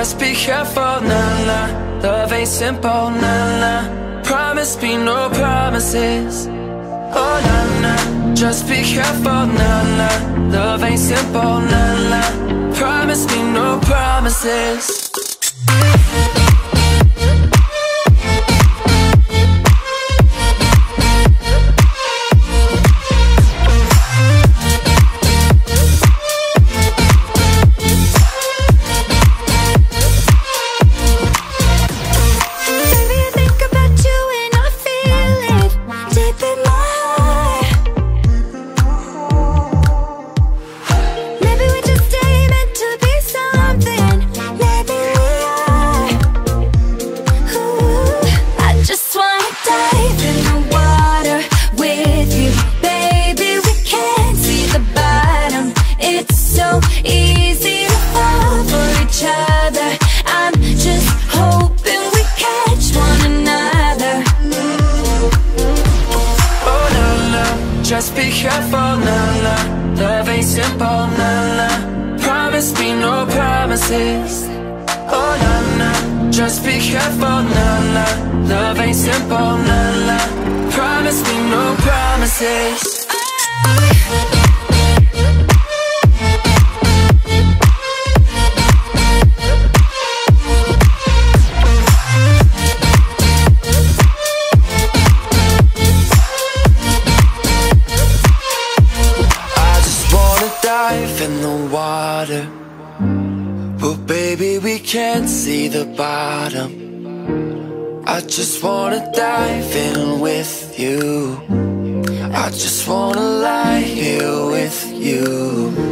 just be careful, nah, nah. Love ain't simple, nah, nah. Promise me no promises. Oh, nah, nah. Just be careful, nah, nah. Love ain't simple, nah, nah. Promise me no promises. Just be careful, nah, nah. Love ain't simple, nah, nah. Promise me no promises. Oh, nah, nah. Just be careful, nah, nah. Love ain't simple, nah, nah. Promise me no promises. In the water, but baby we can't see the bottom. I just wanna dive in with you. I just wanna lie here with you.